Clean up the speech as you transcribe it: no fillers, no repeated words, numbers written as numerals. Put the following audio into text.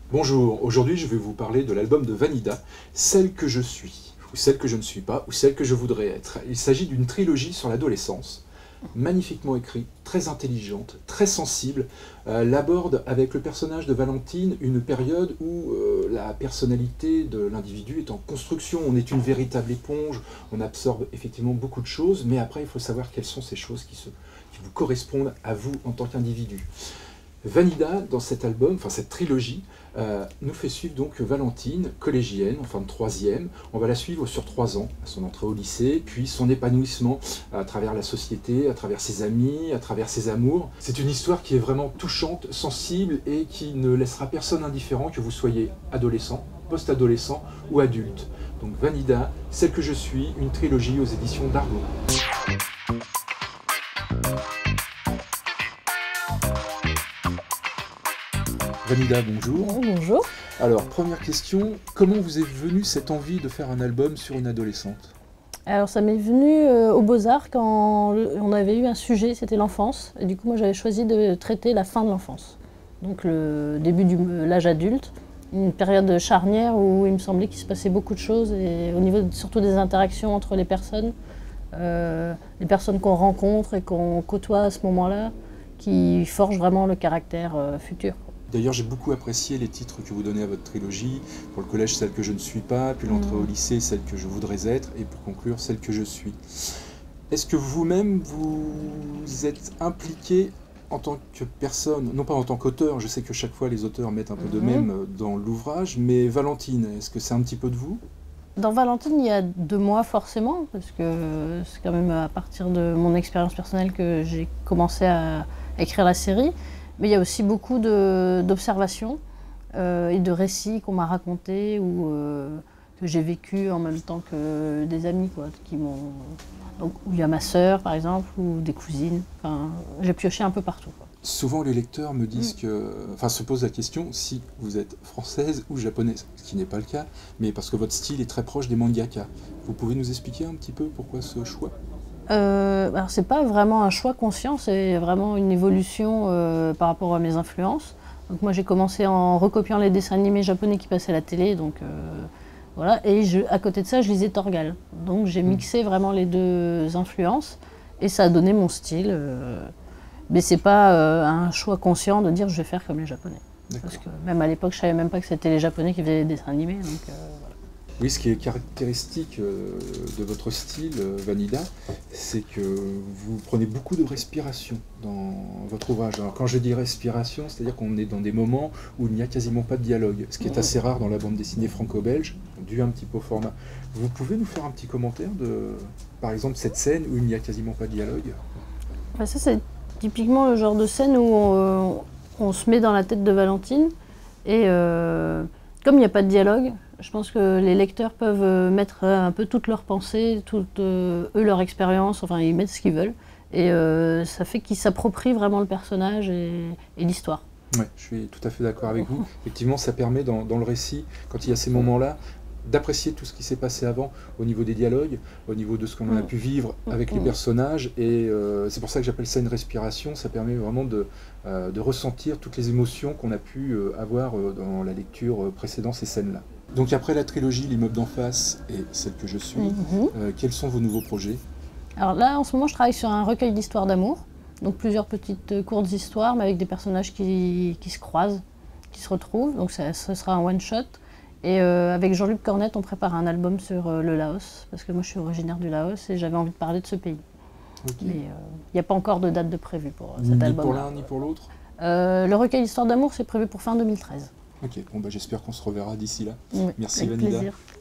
Bonjour, aujourd'hui je vais vous parler de l'album de Vanida, Celle que je suis, ou Celle que je ne suis pas, ou Celle que je voudrais être. Il s'agit d'une trilogie sur l'adolescence, magnifiquement écrite, très intelligente, très sensible. Elle aborde avec le personnage de Valentine une période où la personnalité de l'individu est en construction. On est une véritable éponge, on absorbe effectivement beaucoup de choses, mais après il faut savoir quelles sont ces choses qui vous correspondent à vous en tant qu'individu. Vanida, dans cet album, enfin cette trilogie, nous fait suivre donc Valentine, collégienne, en fin de troisième. On va la suivre sur 3 ans, à son entrée au lycée, puis son épanouissement à travers la société, à travers ses amis, à travers ses amours. C'est une histoire qui est vraiment touchante, sensible et qui ne laissera personne indifférent, que vous soyez adolescent, post-adolescent ou adulte. Donc Vanida, Celle que je suis, une trilogie aux éditions d'Argo. Vanida, bonjour. Bonjour. Alors, première question, comment vous est venue cette envie de faire un album sur une adolescente? Alors ça m'est venu aux Beaux-Arts quand on avait eu un sujet, c'était l'enfance. Et du coup, moi j'avais choisi de traiter la fin de l'enfance. Donc le début de l'âge adulte, une période charnière où il me semblait qu'il se passait beaucoup de choses, et au niveau surtout des interactions entre les personnes qu'on rencontre et qu'on côtoie à ce moment-là, qui forgent vraiment le caractère futur. D'ailleurs, j'ai beaucoup apprécié les titres que vous donnez à votre trilogie. Pour le collège, Celle que je ne suis pas, puis l'entrée au lycée, Celle que je voudrais être, et pour conclure, Celle que je suis. Est-ce que vous-même, vous êtes impliqué en tant que personne, non pas en tant qu'auteur, je sais que chaque fois les auteurs mettent un peu de même dans l'ouvrage, mais Valentine, est-ce que c'est un petit peu de vous? Dans Valentine, il y a de moi forcément, parce que c'est quand même à partir de mon expérience personnelle que j'ai commencé à écrire la série. Mais il y a aussi beaucoup d'observations et de récits qu'on m'a racontés ou que j'ai vécu en même temps que des amis, quoi, donc, où il y a ma sœur, par exemple, ou des cousines. Enfin, j'ai pioché un peu partout, quoi. Souvent, les lecteurs me disent se posent la question si vous êtes française ou japonaise, ce qui n'est pas le cas, mais parce que votre style est très proche des mangaka. Vous pouvez nous expliquer un petit peu pourquoi ce choix? Alors c'est pas vraiment un choix conscient, c'est vraiment une évolution par rapport à mes influences. Donc moi j'ai commencé en recopiant les dessins animés japonais qui passaient à la télé, donc voilà. Et à côté de ça, je lisais Torgal. Donc j'ai mixé vraiment les deux influences et ça a donné mon style. Mais c'est pas un choix conscient de dire je vais faire comme les Japonais. Parce que même à l'époque, je savais même pas que c'était les Japonais qui faisaient les dessins animés. Donc, voilà. Oui, ce qui est caractéristique de votre style, Vanida, c'est que vous prenez beaucoup de respiration dans votre ouvrage. Alors quand je dis respiration, c'est-à-dire qu'on est dans des moments où il n'y a quasiment pas de dialogue, ce qui est assez rare dans la bande dessinée franco-belge, dû un petit peu au format. Vous pouvez nous faire un petit commentaire de, par exemple, cette scène où il n'y a quasiment pas de dialogue? Ça, c'est typiquement le genre de scène où on se met dans la tête de Valentine et comme il n'y a pas de dialogue, je pense que les lecteurs peuvent mettre un peu toutes leurs pensées, eux leur expérience, enfin ils mettent ce qu'ils veulent. Et ça fait qu'ils s'approprient vraiment le personnage et l'histoire. Oui, je suis tout à fait d'accord avec vous. Effectivement, ça permet dans le récit, quand il y a ces moments-là, d'apprécier tout ce qui s'est passé avant au niveau des dialogues, au niveau de ce qu'on a pu vivre avec les personnages. Et c'est pour ça que j'appelle ça une respiration. Ça permet vraiment de ressentir toutes les émotions qu'on a pu avoir dans la lecture précédant ces scènes-là. Donc après la trilogie L'immeuble d'en face et Celle que je suis, quels sont vos nouveaux projets? Alors là, en ce moment, je travaille sur un recueil d'histoires d'amour. Donc plusieurs petites courtes histoires, mais avec des personnages qui se croisent, qui se retrouvent. Donc ce sera un one-shot. Et avec Jean-Luc Cornette, on prépare un album sur le Laos, parce que moi je suis originaire du Laos et j'avais envie de parler de ce pays. Okay. Mais il n'y a pas encore de date de prévue pour cet album. Ni pour l'un ni pour l'autre? Le recueil d'histoires d'amour, c'est prévu pour fin 2013. Ok, bon, bah, j'espère qu'on se reverra d'ici là. Oui, merci avec Vanida. Plaisir.